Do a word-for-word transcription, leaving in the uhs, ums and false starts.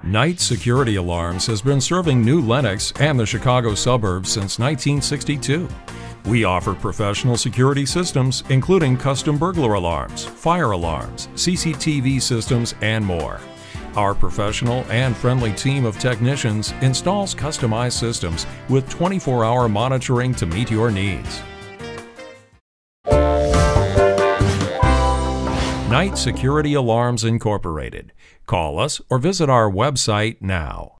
Knight Security Alarms has been serving New Lenox and the Chicago suburbs since nineteen sixty-two. We offer professional security systems, including custom burglar alarms, fire alarms, C C T V systems, and more. Our professional and friendly team of technicians installs customized systems with twenty-four hour monitoring to meet your needs. Knight Security Alarms Incorporated. Call us or visit our website now.